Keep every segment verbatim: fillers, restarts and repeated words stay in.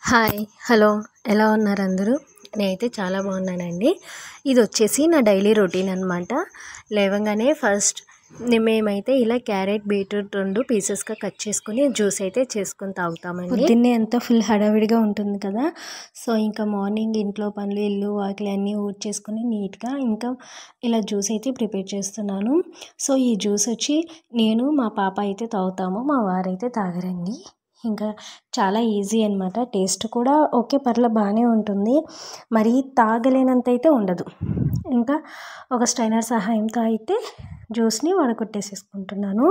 Hi hello ఎలా ఉన్నారు అందరూ? నేనైతే చాలా బాగున్నానండి. ఇది వచ్చేసి నా డైలీ రొటీన్ అనమాట. లేవగానే ఫస్ట్ మేమైతే ఇలా క్యారెట్ బీట్రూట్ రెండు పీసెస్గా కట్ చేసుకుని జ్యూస్ అయితే చేసుకొని తాగుతామండి. పొద్దున్నే అంతా ఫుల్ హడావిడిగా ఉంటుంది కదా, సో ఇంకా మార్నింగ్ ఇంట్లో పనులు ఇల్లు వాకిలి అన్నీ ఊడ్చేసుకొని నీట్గా ఇంకా ఇలా జ్యూస్ అయితే ప్రిపేర్ చేస్తున్నాను. సో ఈ జ్యూస్ వచ్చి నేను మా పాప అయితే తాగుతాము, మా వారైతే తాగరండి. ఇంకా చాలా ఈజీ అనమాట. టేస్ట్ కూడా ఓకే పర్లే బాగానే ఉంటుంది, మరి తాగలేనంత అయితే ఉండదు. ఇంకా ఒక స్ట్రైనర్ సహాయంతో అయితే జ్యూస్ని వడకొట్టేసేసుకుంటున్నాను.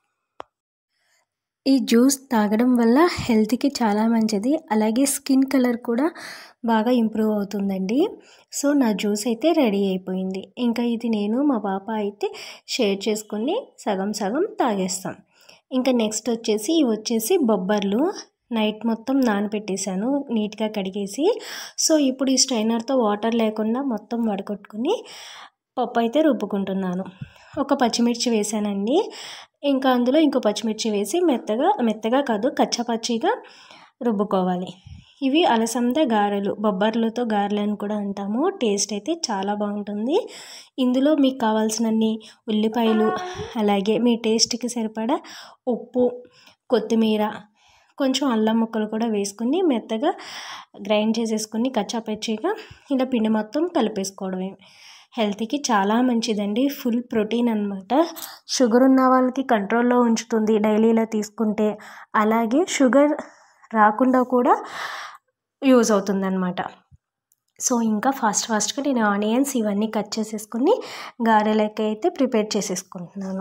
ఈ జ్యూస్ తాగడం వల్ల హెల్త్కి చాలా మంచిది, అలాగే స్కిన్ కలర్ కూడా బాగా ఇంప్రూవ్ అవుతుందండి. సో నా జ్యూస్ అయితే రెడీ అయిపోయింది. ఇంకా ఇది నేను మా పాప అయితే షేర్ చేసుకొని సగం సగం తాగేస్తాం. ఇంకా నెక్స్ట్ వచ్చేసి ఇవి వచ్చేసి బొబ్బర్లు నైట్ మొత్తం నానబెట్టేశాను నీట్గా కడిగేసి. సో ఇప్పుడు ఈ స్ట్రైనర్తో వాటర్ లేకుండా మొత్తం వడకొట్టుకుని పప్పు అయితే రుబ్బుకుంటున్నాను. ఒక పచ్చిమిర్చి వేసానండి, ఇంకా అందులో ఇంకో పచ్చిమిర్చి వేసి మెత్తగా మెత్తగా కాదు కచ్చపచ్చిగా రుబ్బుకోవాలి. ఇవి అలసంద గారెలు, బొబ్బర్లతో గారెలు అని కూడా అంటాము. టేస్ట్ అయితే చాలా బాగుంటుంది. ఇందులో మీకు కావాల్సినన్ని ఉల్లిపాయలు, అలాగే మీ టేస్ట్కి సరిపడా ఉప్పు, కొత్తిమీర, కొంచెం అల్లం ముక్కలు కూడా వేసుకుని మెత్తగా గ్రైండ్ చేసేసుకుని కచ్చాపచ్చిగా ఇలా పిండి మొత్తం కలిపేసుకోవడమే. హెల్త్కి చాలా మంచిదండి, ఫుల్ ప్రోటీన్ అనమాట. షుగర్ ఉన్న వాళ్ళకి కంట్రోల్లో ఉంచుతుంది డైలీ ఇలా తీసుకుంటే, అలాగే షుగర్ రాకుండా కూడా యూజ్ అవుతుందన్నమాట. సో ఇంకా ఫాస్ట్ ఫాస్ట్గా నేను ఆనియన్స్ ఇవన్నీ కట్ చేసేసుకుని గారెలకి అయితే ప్రిపేర్ చేసేసుకుంటున్నాను.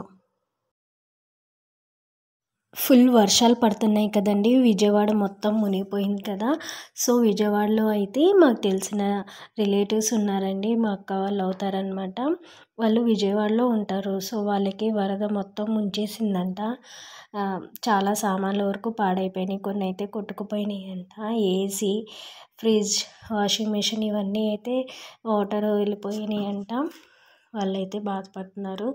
ఫుల్ వర్షాలు పడుతున్నాయి కదండి, విజయవాడ మొత్తం మునిగిపోయింది కదా. సో విజయవాడలో అయితే మాకు తెలిసిన రిలేటివ్స్ ఉన్నారండి, మా అక్క వాళ్ళు అవుతారనమాట. వాళ్ళు విజయవాడలో ఉంటారు. సో వాళ్ళకి వరద మొత్తం ముంచేసిందంట. చాలా సామాన్ల వరకు పాడైపోయినాయి, కొన్ని అయితే కొట్టుకుపోయినాయి అంట. ఏసీ, ఫ్రిడ్జ్, వాషింగ్ మిషన్ ఇవన్నీ అయితే వాటర్ వెళ్ళిపోయినాయి అంట. వాళ్ళైతే బాధపడుతున్నారు.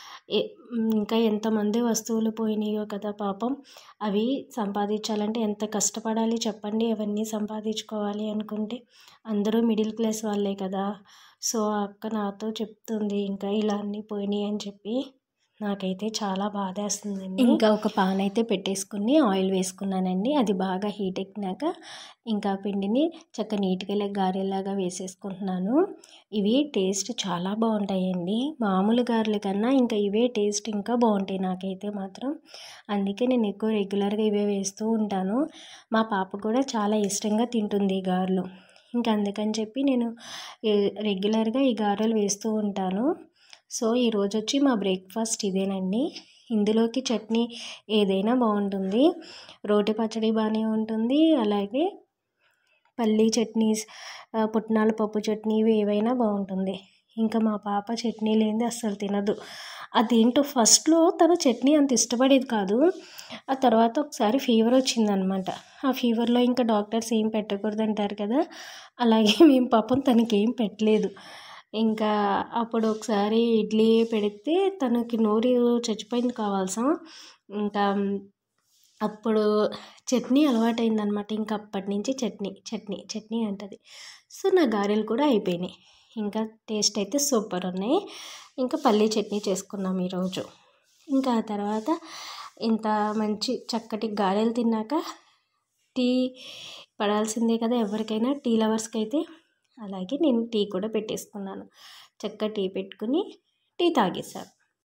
ఇంకా ఎంతమంది వస్తువులు పోయినాయో కదా పాపం. అవి సంపాదించాలంటే ఎంత కష్టపడాలి చెప్పండి, అవన్నీ సంపాదించుకోవాలి అనుకుంటే. అందరూ మిడిల్ క్లాస్ వాళ్ళే కదా. సో అక్క నాతో చెప్తుంది ఇంకా ఇలా అన్నీ పోయినాయి అని చెప్పి. నాకైతే చాలా బాధ వేస్తుందండి. ఇంకా ఒక పాన్ అయితే పెట్టేసుకుని ఆయిల్ వేసుకున్నానండి. అది బాగా హీట్ ఎక్కినాక ఇంకా పిండిని చక్క నీట్గా ఇలా గారెలాగా వేసేసుకుంటున్నాను. ఇవి టేస్ట్ చాలా బాగుంటాయండి, మామూలు గారెల కన్నా ఇంకా ఇవే టేస్ట్ ఇంకా బాగుంటాయి నాకైతే మాత్రం. అందుకే నేను ఎక్కువ రెగ్యులర్గా ఇవే వేస్తూ ఉంటాను. మా పాప కూడా చాలా ఇష్టంగా తింటుంది ఈ గారెలు. ఇంకా అందుకని చెప్పి నేను రెగ్యులర్గా ఈ గారెలు వేస్తూ ఉంటాను. సో ఈరోజు వచ్చి మా బ్రేక్ఫాస్ట్ ఇదేనండి. ఇందులోకి చట్నీ ఏదైనా బాగుంటుంది. రోటి పచ్చడి బాగానే ఉంటుంది, అలాగే పల్లీ చట్నీస్, పుట్నాల పప్పు చట్నీ ఇవి ఏవైనా బాగుంటుంది. ఇంకా మా పాప చట్నీ లేనిది అస్సలు తినదు. అదేంటో ఫస్ట్లో తను చట్నీ అంత ఇష్టపడేది కాదు. ఆ తర్వాత ఒకసారి ఫీవర్ వచ్చిందనమాట. ఆ ఫీవర్లో ఇంకా డాక్టర్స్ ఏం పెట్టకూడదు అంటారు కదా, అలాగే మేము పాపం తనకి ఏం పెట్టలేదు. ఇంకా అప్పుడు ఒకసారి ఇడ్లీ పెడితే తనకి నోరు చచ్చిపోయింది కావాల్సా. ఇంకా అప్పుడు చట్నీ అలవాటైందనమాట. ఇంకా అప్పటి నుంచి చట్నీ చట్నీ చట్నీ అంటది. సో నా గారెలు కూడా అయిపోయినాయి. ఇంకా టేస్ట్ అయితే సూపర్ ఉన్నాయి. ఇంకా పల్లీ చట్నీ చేసుకున్నాం ఈరోజు. ఇంకా ఆ తర్వాత ఇంత మంచి చక్కటి గారెలు తిన్నాక టీ పడాల్సిందే కదా ఎవరికైనా, టీ లవర్స్కి అయితే. అలాగే నేను టీ కూడా పెట్టేసుకున్నాను. చక్కగా టీ పెట్టుకుని టీ తాగేశాను.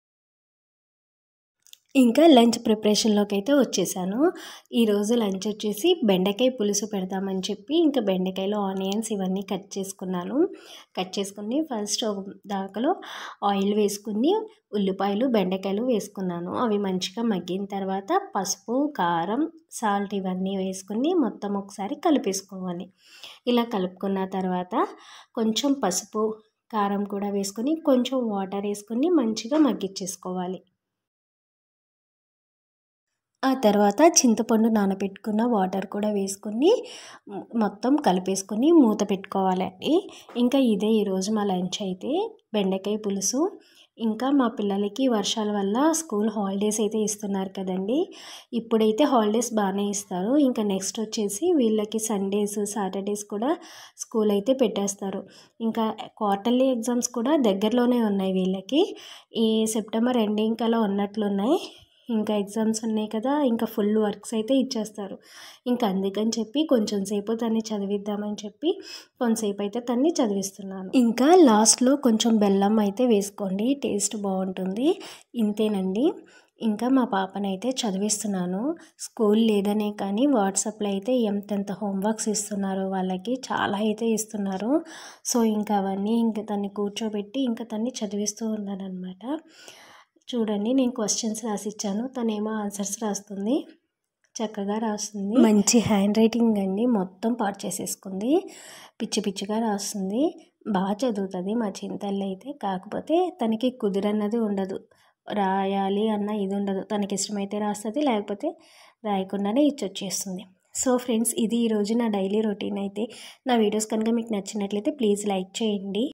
ఇంకా లంచ్ ప్రిపరేషన్లోకి అయితే వచ్చేసాను. ఈరోజు లంచ్ వచ్చేసి బెండకాయ పులుసు పెడదామని చెప్పి ఇంకా బెండకాయలో ఆనియన్స్ ఇవన్నీ కట్ చేసుకున్నాను. కట్ చేసుకుని ఫస్ట్ దాకలో ఆయిల్ వేసుకుని ఉల్లిపాయలు బెండకాయలు వేసుకున్నాను. అవి మంచిగా మగ్గిన తర్వాత పసుపు, కారం, సాల్ట్ ఇవన్నీ వేసుకుని మొత్తం ఒకసారి కలిపేసుకోవాలి. ఇలా కలుపుకున్న తర్వాత కొంచెం పసుపు, కారం కూడా వేసుకొని కొంచెం వాటర్ వేసుకొని మంచిగా మగ్గిచ్చేసుకోవాలి. ఆ తర్వాత చింతపండు నానబెట్టుకున్న వాటర్ కూడా వేసుకొని మొత్తం కలిపేసుకొని మూత పెట్టుకోవాలండి. ఇంకా ఇదే ఈరోజు మా లంచ్ అయితే బెండకాయ పులుసు. ఇంకా మా పిల్లలకి వర్షాల వల్ల స్కూల్ హాలిడేస్ అయితే ఇస్తున్నారు కదండి. ఇప్పుడైతే హాలిడేస్ బాగానే ఇస్తారు. ఇంకా నెక్స్ట్ వచ్చేసి వీళ్ళకి సండేస్ సాటర్డేస్ కూడా స్కూల్ అయితే పెట్టేస్తారు. ఇంకా క్వార్టర్లీ ఎగ్జామ్స్ కూడా దగ్గరలోనే ఉన్నాయి వీళ్ళకి. ఈ సెప్టెంబర్ ఎండింగ్ కల్లా ఉన్నట్లున్నాయి. ఇంకా ఎగ్జామ్స్ ఉన్నాయి కదా, ఇంకా ఫుల్ వర్క్స్ అయితే ఇచ్చేస్తారు. ఇంకా అందుకని చెప్పి కొంచెం సేపు తన్ని చదివిద్దామని చెప్పి కొంతసేపు అయితే తన్ని చదివిస్తున్నాను. ఇంకా లాస్ట్లో కొంచెం బెల్లం అయితే వేసుకోండి, టేస్ట్ బాగుంటుంది. ఇంతేనండి. ఇంకా మా పాపనైతే చదివిస్తున్నాను. స్కూల్ లేదనే కానీ వాట్సాప్లో అయితే ఎంతెంత హోంవర్క్స్ ఇస్తున్నారు వాళ్ళకి, చాలా అయితే ఇస్తున్నారు. సో ఇంకా అవన్నీ ఇంకా తన్ని కూర్చోబెట్టి ఇంకా తన్ని చదివిస్తూ ఉన్నానన్నమాట. చూడండి, నేను క్వశ్చన్స్ రాసిచ్చాను, తనేమో ఆన్సర్స్ రాస్తుంది. చక్కగా రాస్తుంది. మంచి హ్యాండ్ రైటింగ్ అండి, మొత్తం పాడు చేసేసుకుంది. పిచ్చి పిచ్చిగా రాస్తుంది. బాగా చదువుతుంది మా చింతల్లి అయితే. కాకపోతే తనకి కుదిరన్నది ఉండదు, రాయాలి అన్న ఇది ఉండదు. తనకి ఇష్టమైతే రాస్తుంది, లేకపోతే రాయకుండానే ఇచ్చొచ్చేస్తుంది. సో ఫ్రెండ్స్, ఇది ఈరోజు నా డైలీ రొటీన్ అయితే. నా వీడియోస్ కనుక మీకు నచ్చినట్లయితే ప్లీజ్ లైక్ చేయండి.